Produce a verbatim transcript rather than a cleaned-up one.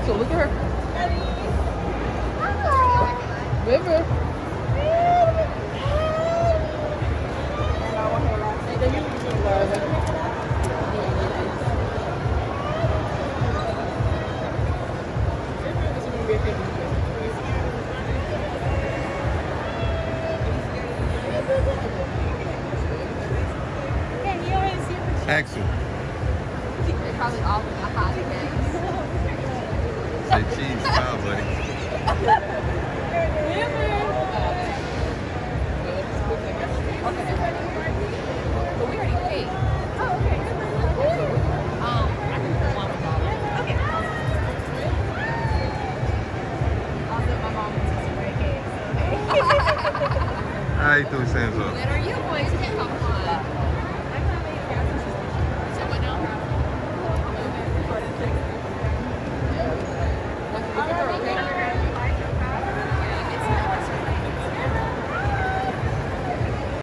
Axel, look at her. River. Axel. They're probably all in the hot again. Say cheese, style, buddy. But we already paid. Oh, okay. Um, I can put one with all. Okay. Also, my mom was just a very cake, so hey. How you doing, Sam's up? When are you going to